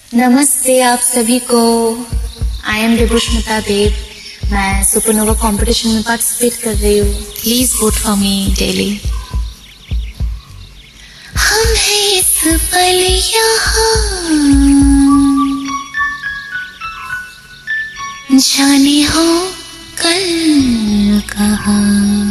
नमस्ते आप सभी को। I am Vibhushmita Dev. मैं सुपरनोवा कंपटीशन में पार्टिसिपेट कर रही हूँ। Please vote for me daily. हम हैं इस पल यहाँ, जाने हो कल कहाँ।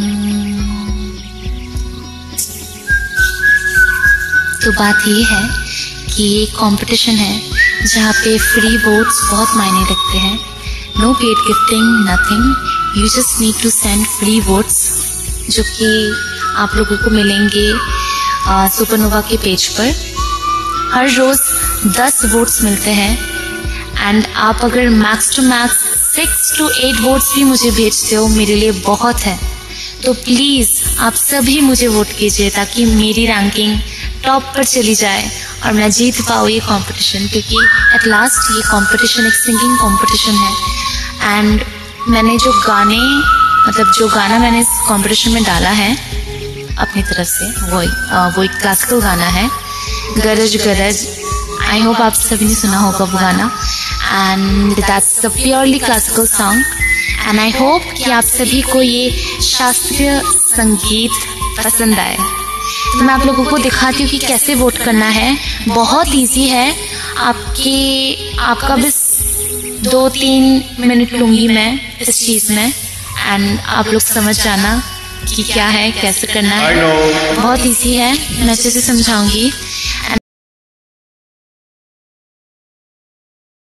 तो बात ये है कि ये कंपटीशन है जहाँ पे फ्री वोट्स बहुत मायने रखते हैं। No paid gifting, nothing. You just need to send free votes जो कि आप लोगों को मिलेंगे सुपरनोवा के पेज पर। हर रोज 10 वोट्स मिलते हैं एंड आप अगर max to max 6 to 8 votes भी मुझे भेजते हो, मेरे लिए बहुत है। तो प्लीज आप सभी मुझे वोट कीजिए ताकि मेरी रैंकिंग टॉप पर चली जाए और मैं जीत पाऊँ ये कंपटीशन, क्योंकि एट लास्ट ये कंपटीशन एक सिंगिंग कंपटीशन है। एंड मैंने जो गाना मैंने इस कंपटीशन में डाला है अपनी तरफ से, वो एक क्लासिकल गाना है, गरज गरज। आई होप आप सभी ने सुना होगा वो गाना। And that's a purely classical song and I hope कि आप सभी को ये शास्त्रीय संगीत पसंद आए। तो मैं आप लोगों को दिखाती हूँ कि कैसे वोट करना है। बहुत इजी है। आपका बस 2-3 मिनट लूंगी मैं इस चीज में एंड आप लोग समझ जाना कि क्या है, कैसे करना है। बहुत इजी है, मैं अच्छे से समझाऊंगी।